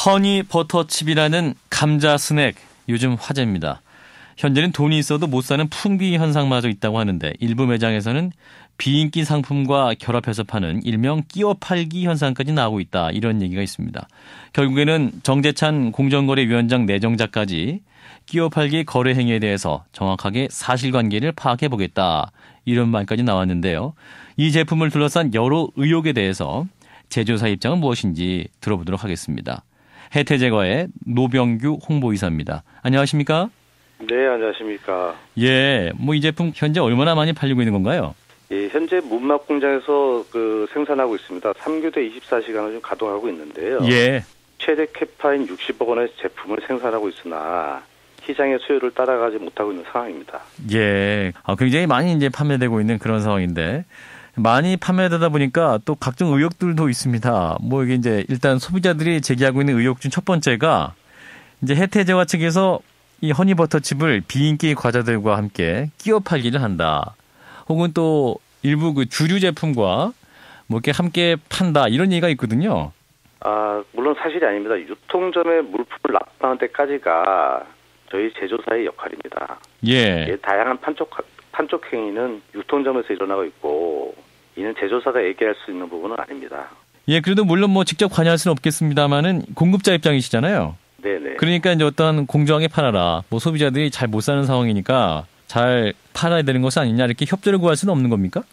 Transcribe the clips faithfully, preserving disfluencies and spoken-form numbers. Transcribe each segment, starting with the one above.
허니 버터칩이라는 감자 스낵 요즘 화제입니다. 현재는 돈이 있어도 못 사는 풍비 현상마저 있다고 하는데 일부 매장에서는 비인기 상품과 결합해서 파는 일명 끼어 팔기 현상까지 나오고 있다. 이런 얘기가 있습니다. 결국에는 정재찬 공정거래위원장 내정자까지 끼어 팔기 거래 행위에 대해서 정확하게 사실관계를 파악해보겠다. 이런 말까지 나왔는데요. 이 제품을 둘러싼 여러 의혹에 대해서 제조사 입장은 무엇인지 들어보도록 하겠습니다. 해태제과의 노병규 홍보이사입니다. 안녕하십니까? 네, 안녕하십니까. 예, 뭐 이 제품 현재 얼마나 많이 팔리고 있는 건가요? 예, 현재 문막 공장에서 그 생산하고 있습니다. 삼 교대 이십사 시간을 좀 가동하고 있는데요. 예. 최대 캐파인 육십억 원의 제품을 생산하고 있으나 시장의 수요를 따라가지 못하고 있는 상황입니다. 예. 아, 굉장히 많이 이제 판매되고 있는 그런 상황인데 많이 판매되다 보니까 또 각종 의혹들도 있습니다. 뭐 이게 이제 일단 소비자들이 제기하고 있는 의혹 중 첫 번째가 이제 해태제과 측에서 이 허니버터칩을 비인기 과자들과 함께 끼워 팔기를 한다. 혹은 또 일부 그 주류 제품과 뭐 이렇게 함께 판다. 이런 얘기가 있거든요. 아, 물론 사실이 아닙니다. 유통점에 물품을 납품하는 데까지가 저희 제조사의 역할입니다. 예. 예, 다양한 판촉, 판촉 행위는 유통점에서 일어나고 있고 이는 제조사가 얘기할 수 있는 부분은 아닙니다. 예, 그래도 물론 뭐 직접 관여할 수는 없겠습니다만은 공급자 입장이시잖아요. 네네. 그러니까 이제 어떤 공정하게 팔아라. 뭐 소비자들이 잘 못 사는 상황이니까 잘 팔아야 되는 것은 아니냐 이렇게 협조를 구할 수는 없는 겁니까?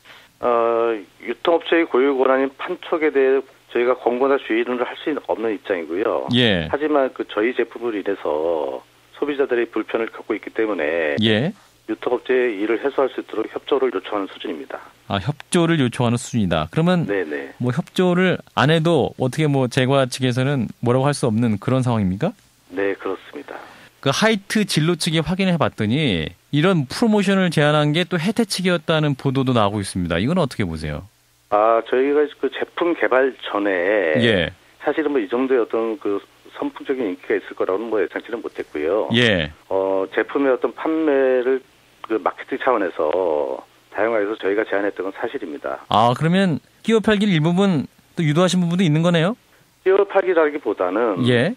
어, 유통업체의 고유 권한인 판촉에 대해 저희가 권고나 주의를 할 수 없는 입장이고요. 예. 하지만 그 저희 제품으로 인해서 소비자들의 불편을 겪고 있기 때문에 예. 유통업체의 일을 해소할 수 있도록 협조를 요청하는 수준입니다. 아, 협조를 요청하는 수준이다. 그러면 네네. 뭐 협조를 안 해도 어떻게 뭐 제과 측에서는 뭐라고 할 수 없는 그런 상황입니까? 네, 그렇습니다. 그 하이트 진로 측이 확인해 봤더니 이런 프로모션을 제안한 게 또 해태 측이었다는 보도도 나오고 있습니다. 이건 어떻게 보세요? 아, 저희가 그 제품 개발 전에 예. 사실은 뭐 이 정도의 어떤 그 선풍적인 인기가 있을 거라고는 뭐 예상치는 못했고요. 예. 어, 제품의 어떤 판매를 그 마케팅 차원에서 다양화해서 저희가 제안했던 건 사실입니다. 아, 그러면 끼워 팔기를 일부분 또 유도하신 부분도 있는 거네요? 끼워 팔기라기보다는 예.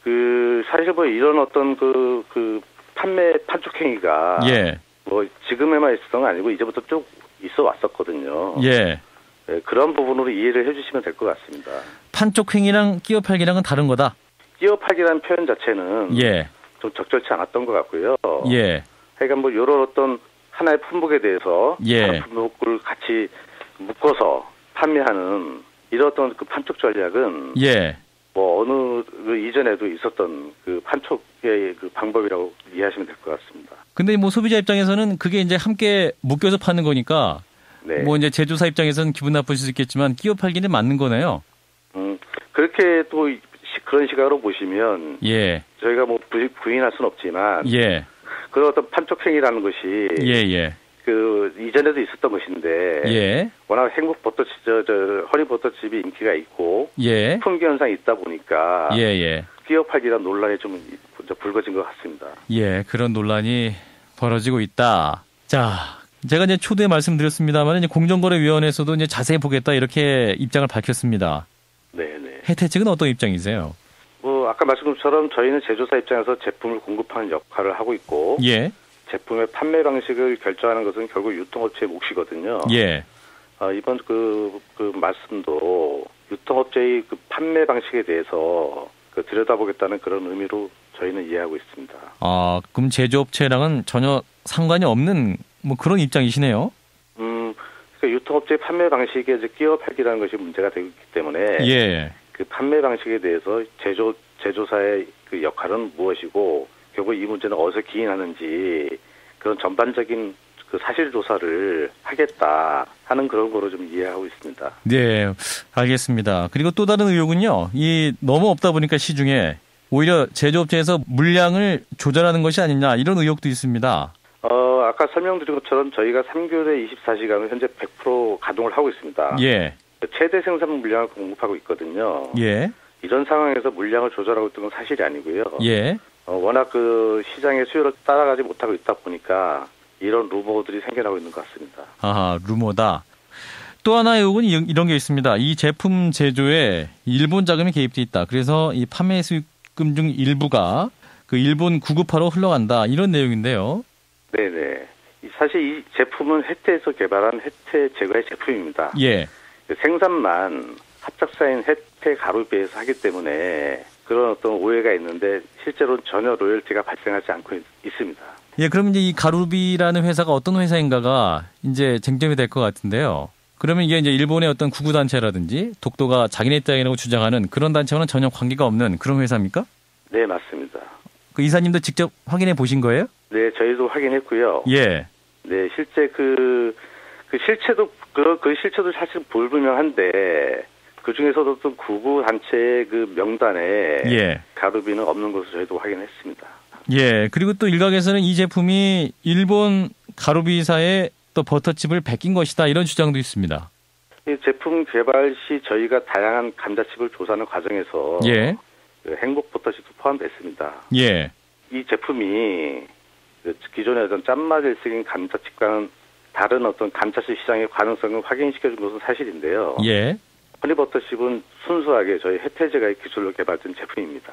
그 사실 뭐 이런 어떤 그, 그 판매 판촉 행위가 예. 뭐 지금에만 있었던 건 아니고 이제부터 쭉 있어 왔었거든요. 예. 네, 그런 부분으로 이해를 해주시면 될 것 같습니다. 판촉 행위랑 끼워 팔기랑은 다른 거다? 끼워 팔기라는 표현 자체는 예. 좀 적절치 않았던 것 같고요. 예. 그러니까 뭐 이런 어떤 하나의 품목에 대해서 예. 다른 품목을 같이 묶어서 판매하는 이런 어떤 그 판촉 전략은 예. 뭐 어느 그 이전에도 있었던 그 판촉의 그 방법이라고 이해하시면 될 것 같습니다. 근데 뭐 소비자 입장에서는 그게 이제 함께 묶여서 파는 거니까 네. 뭐 이제 제조사 입장에서는 기분 나쁘실 수 있겠지만 끼워 팔기는 맞는 거네요. 음, 그렇게 또 그런 시각으로 보시면 예. 저희가 뭐 부, 부인할 수는 없지만 예. 그런 어떤 판촉행위라는 것이 예, 예. 그 이전에도 있었던 것인데 예. 워낙 행복 버터칩, 저, 저 허니 버터칩이 인기가 있고 예. 풍기 현상이 있다 보니까 예, 예. 끼어 팔기란 논란이 좀 불거진 것 같습니다. 예, 그런 논란이 벌어지고 있다. 자, 제가 이제 초두에 말씀드렸습니다만 이제 공정거래위원회에서도 이제 자세히 보겠다 이렇게 입장을 밝혔습니다. 네, 네. 해태 측은 어떤 입장이세요? 뭐 아까 말씀드린 것처럼 저희는 제조사 입장에서 제품을 공급하는 역할을 하고 있고 예. 제품의 판매 방식을 결정하는 것은 결국 유통업체의 몫이거든요. 예. 어, 이번 그, 그 말씀도 유통업체의 그 판매 방식에 대해서 그 들여다보겠다는 그런 의미로 저희는 이해하고 있습니다. 아, 그럼 제조업체랑은 전혀 상관이 없는 뭐 그런 입장이시네요? 음, 그러니까 유통업체의 판매 방식에 이제 끼워 팔기라는 것이 문제가 되고 있기 때문에 예. 그 판매 방식에 대해서 제조, 제조사의 그 역할은 무엇이고 결국 이 문제는 어디서 기인하는지 그런 전반적인 그 사실 조사를 하겠다 하는 그런 거로 좀 이해하고 있습니다. 네, 알겠습니다. 그리고 또 다른 의혹은요. 이 너무 없다 보니까 시중에 오히려 제조업체에서 물량을 조절하는 것이 아니냐 이런 의혹도 있습니다. 어, 아까 설명드린 것처럼 저희가 삼 교대 이십사 시간을 현재 백 퍼센트 가동을 하고 있습니다. 예. 최대 생산 물량을 공급하고 있거든요. 예. 이런 상황에서 물량을 조절하고 있던 건 사실이 아니고요. 예. 어, 워낙 그 시장의 수요를 따라가지 못하고 있다 보니까 이런 루머들이 생겨나고 있는 것 같습니다. 아, 루머다. 또 하나의 의혹은 이- 이런 게 있습니다. 이 제품 제조에 일본 자금이 개입돼 있다. 그래서 이 판매 수익금 중 일부가 그 일본 구급화로 흘러간다. 이런 내용인데요. 네네. 이- 사실 이 제품은 해태에서 개발한 해태 제과의 제품입니다. 예. 생산만 합작사인 해태 가루비에서 하기 때문에 그런 어떤 오해가 있는데 실제로는 전혀 로열티가 발생하지 않고 있, 있습니다. 예, 그럼 이제 이 가루비라는 회사가 어떤 회사인가가 이제 쟁점이 될 것 같은데요. 그러면 이게 이제 일본의 어떤 구구단체라든지 독도가 자기네 땅이라고 주장하는 그런 단체와는 전혀 관계가 없는 그런 회사입니까? 네, 맞습니다. 그 이사님도 직접 확인해 보신 거예요? 네, 저희도 확인했고요. 예. 네, 실제 그, 그 실체도, 그, 그 실체도 사실 불분명한데, 그 중에서도 또 구구 단체의 그 명단에 예. 가루비는 없는 것을 저희도 확인했습니다. 예. 그리고 또 일각에서는 이 제품이 일본 가루비사의 또 버터칩을 베낀 것이다. 이런 주장도 있습니다. 이 제품 개발 시 저희가 다양한 감자칩을 조사하는 과정에서 예. 그 행복 버터칩도 포함됐습니다. 예. 이 제품이 그 기존의 어떤 짠맛 일색인 감자칩과는 다른 어떤 감자칩 시장의 가능성을 확인시켜준 것은 사실인데요. 예. 허니버터칩은 순수하게 저희 해태제과의 기술로 개발된 제품입니다.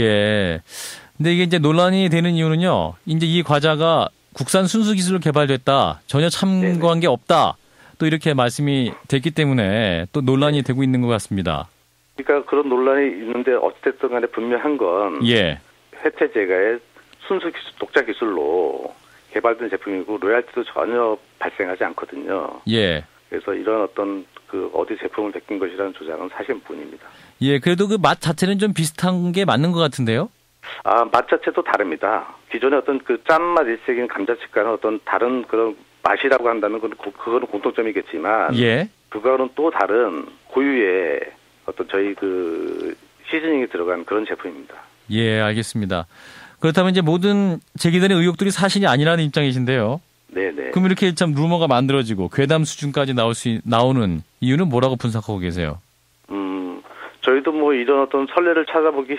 예. 근데 이게 이제 논란이 되는 이유는요. 이제 이 과자가 국산 순수 기술로 개발됐다. 전혀 참고한 게 없다. 또 이렇게 말씀이 됐기 때문에 또 논란이 되고 있는 것 같습니다. 그러니까 그런 논란이 있는데 어쨌든 간에 분명한 건 예. 해태제과의 순수 기술, 독자 기술로 개발된 제품이고 로얄티도 전혀 발생하지 않거든요. 예. 그래서 이런 어떤 그 어디 제품을 베낀 것이라는 주장은 사실뿐입니다. 예, 그래도 그 맛 자체는 좀 비슷한 게 맞는 것 같은데요? 아, 맛 자체도 다릅니다. 기존의 어떤 그 짠맛 일색인 감자칩과는 어떤 다른 그런 맛이라고 한다면 그건, 그거는 공통점이겠지만. 예. 그거는 또 다른 고유의 어떤 저희 그 시즈닝이 들어간 그런 제품입니다. 예, 알겠습니다. 그렇다면 이제 모든 제기되는 의혹들이 사실이 아니라는 입장이신데요. 네네. 그럼 이렇게 참 루머가 만들어지고 괴담 수준까지 나올 수, 나오는 이유는 뭐라고 분석하고 계세요? 음, 저희도 뭐 이런 어떤 선례를 찾아보기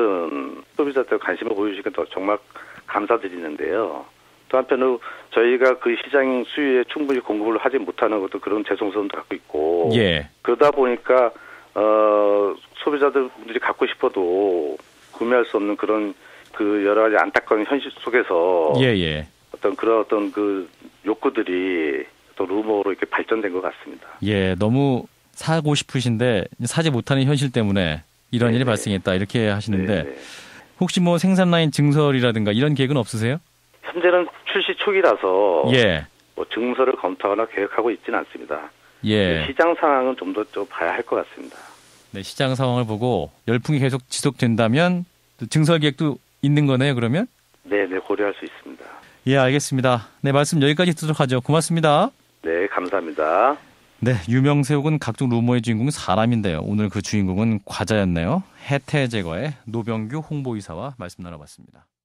힘든 소비자들 관심을 보여주시니까 정말 감사드리는데요. 또 한편으로 저희가 그 시장 수요에 충분히 공급을 하지 못하는 것도 그런 죄송스러움도 갖고 있고. 예. 그러다 보니까, 어, 소비자들이 갖고 싶어도 구매할 수 없는 그런 그 여러 가지 안타까운 현실 속에서. 예, 예. 어떤 그런 어떤 그 욕구들이 또 루머로 이렇게 발전된 것 같습니다. 예, 너무 사고 싶으신데 사지 못하는 현실 때문에 이런 네네. 일이 발생했다 이렇게 하시는데 네네. 혹시 뭐 생산 라인 증설이라든가 이런 계획은 없으세요? 현재는 출시 초기라서 예, 뭐 증설을 검토하거나 계획하고 있지는 않습니다. 예. 시장 상황은 좀 더 좀 봐야 할 것 같습니다. 네, 시장 상황을 보고 열풍이 계속 지속된다면 또 증설 계획도 있는 거네요, 그러면? 네, 네, 고려할 수 있습니다. 예, 알겠습니다. 네, 말씀 여기까지 듣도록 하죠. 고맙습니다. 네, 감사합니다. 네, 유명세옥은 각종 루머의 주인공은 사람인데요. 오늘 그 주인공은 과자였네요. 해태제과의 노병규 홍보이사와 말씀 나눠봤습니다.